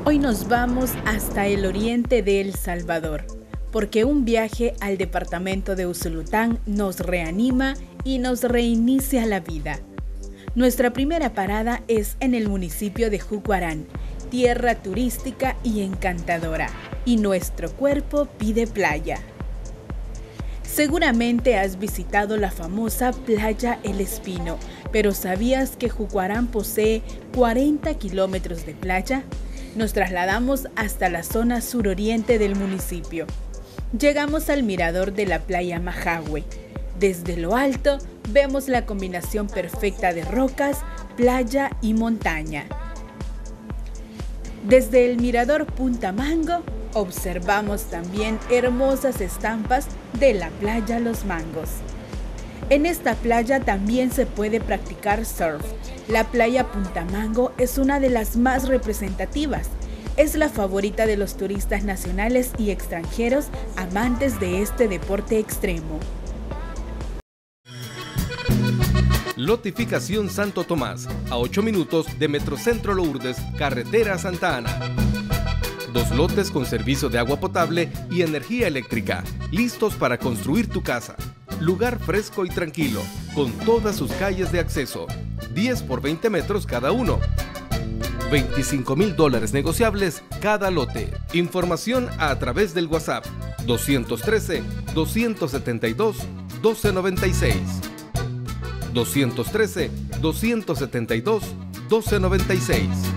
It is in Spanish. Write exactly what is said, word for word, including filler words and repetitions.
Hoy nos vamos hasta el oriente de El Salvador, porque un viaje al departamento de Usulután nos reanima y nos reinicia la vida. Nuestra primera parada es en el municipio de Jucuarán, tierra turística y encantadora, y nuestro cuerpo pide playa. Seguramente has visitado la famosa playa El Espino, pero ¿sabías que Jucuarán posee cuarenta kilómetros de playa? Nos trasladamos hasta la zona suroriente del municipio. Llegamos al mirador de la playa Majahue. Desde lo alto vemos la combinación perfecta de rocas, playa y montaña. Desde el mirador Punta Mango observamos también hermosas estampas de la playa Los Mangos. En esta playa también se puede practicar surf. La playa Punta Mango es una de las más representativas. Es la favorita de los turistas nacionales y extranjeros amantes de este deporte extremo. Lotificación Santo Tomás, a ocho minutos de Metrocentro Lourdes, carretera Santa Ana. Dos lotes con servicio de agua potable y energía eléctrica, listos para construir tu casa. Lugar fresco y tranquilo, con todas sus calles de acceso, diez por veinte metros cada uno. veinticinco mil dólares negociables cada lote. Información a través del WhatsApp dos uno tres, dos siete dos, uno dos nueve seis. dos uno tres, dos siete dos, uno dos nueve seis.